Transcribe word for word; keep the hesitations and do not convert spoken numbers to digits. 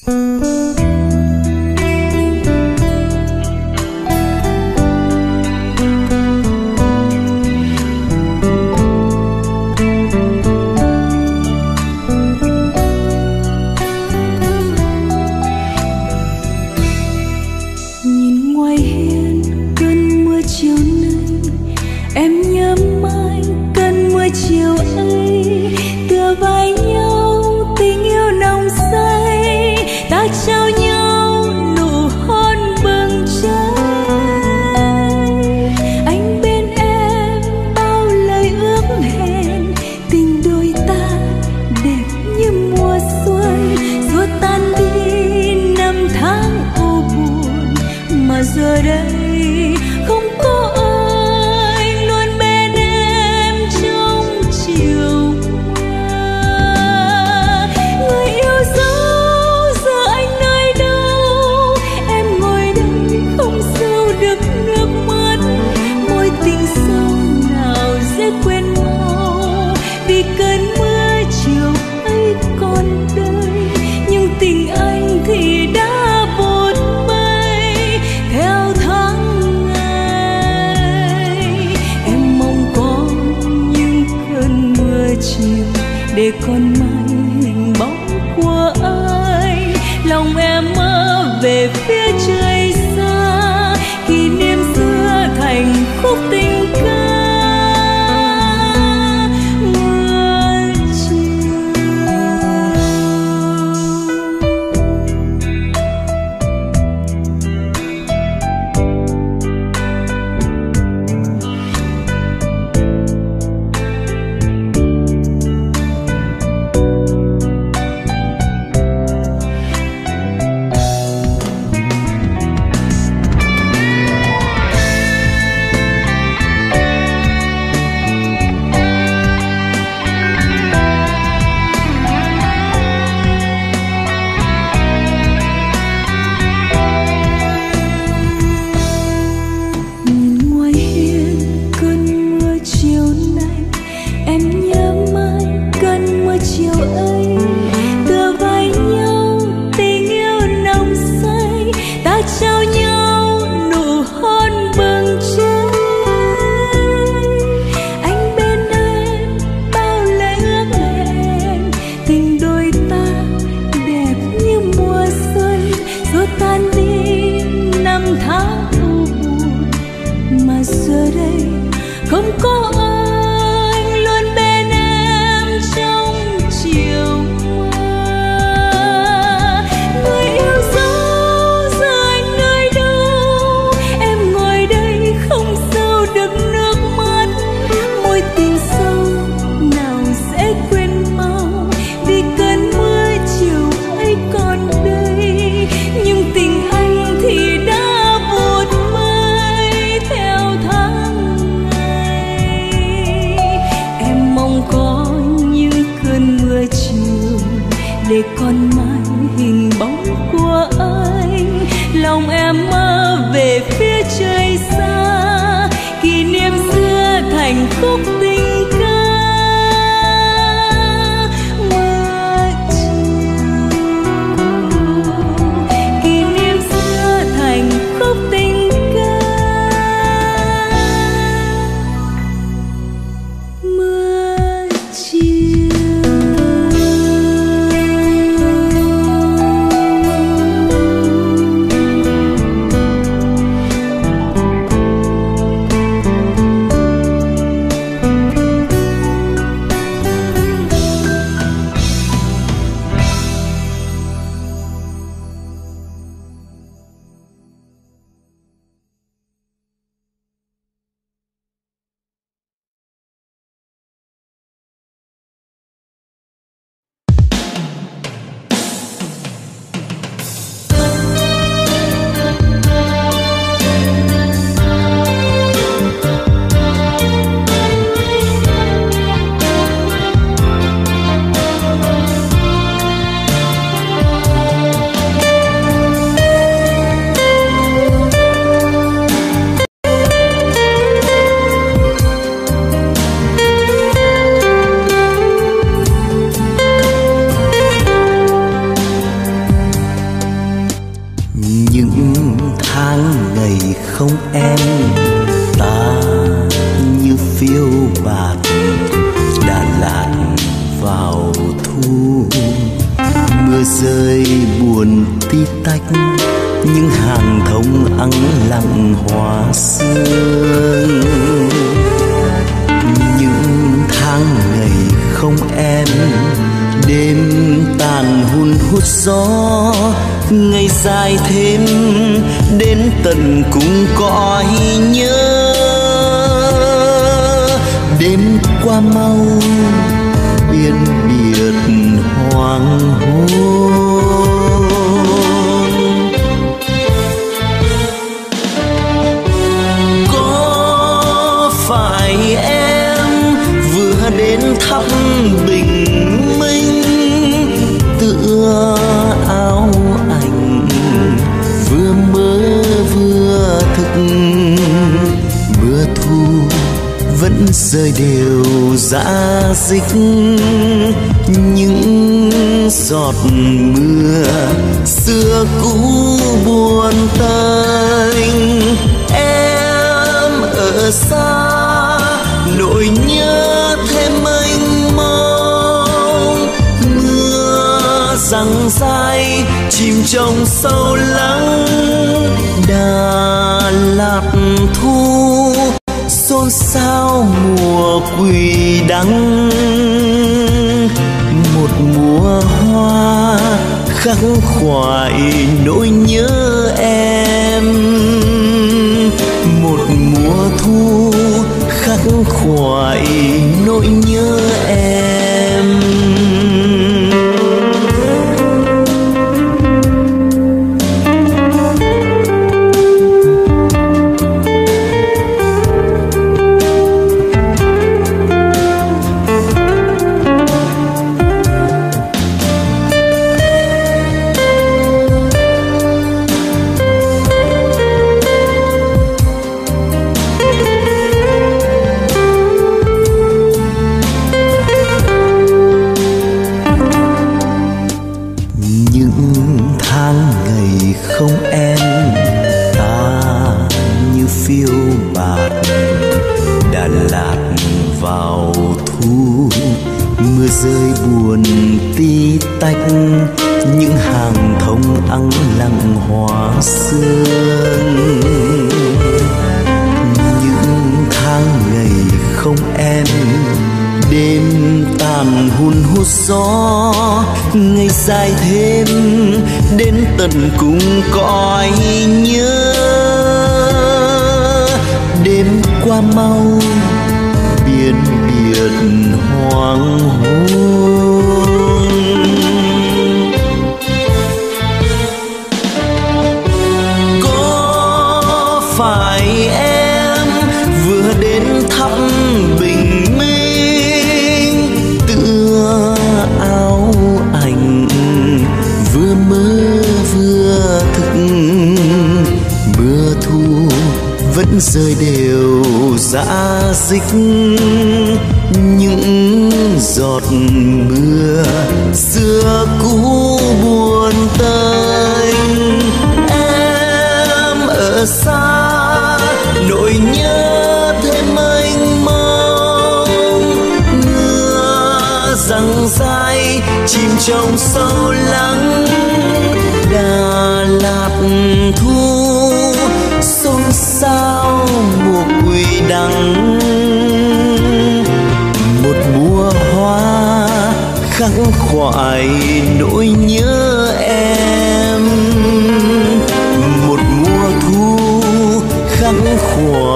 để còn mãi hình bóng của ai. Lòng em mơ về phía trời xa, kỷ niệm xưa thành khúc tình ca. em. Ta như phiêu bạt Đà Lạt vào thu, mưa rơi buồn tí tách, những hàng thông ắng lặng hoa sương. Những tháng ngày không em, đêm tàn hun hút gió, ngày dài thêm đến tận cùng cõi nhớ. Đêm qua mau biển biệt hoàng hôn, có phải em vừa đến thắp bình minh, tựa áo ảnh vừa mơ vừa thực, mưa thu vẫn rơi đều rã rích, những giọt mưa xưa cũ buồn tênh. Em ở xa nỗi nhớ thêm mênh mông, mưa giăng dài chìm trong sâu lắng. Đà Lạt thu xôn xao mùa quỳ đắng, một mùa hoa khắc khoải nỗi nhớ em, một mùa thu khắc khoải nỗi nhớ em. Không em, ta như phiêu bạt Đà Lạt vào thu, mưa rơi buồn tí tách, những hàng thông ắng lặng hoa sương. Những tháng ngày không em, đêm tàn hun hút gió, ngày dài thêm đến tận cùng cõi nhớ. Đêm qua mau biển biệt hoàng hôn, có phải em vừa đến thắp bình minh, tựa áo ảnh vừa mơ vừa thực, mưa thu vẫn rơi đều rã rích, những giọt mưa xưa cũ buồn tênh. Em ở xa nỗi nhớ thêm mênh mông, mưa giăng dài chìm trong sâu lắng. Đà Lạt thu xôn xao mùa quỳ đắng, một mùa hoa khắc khoải nỗi nhớ em, một mùa thu khắc khoải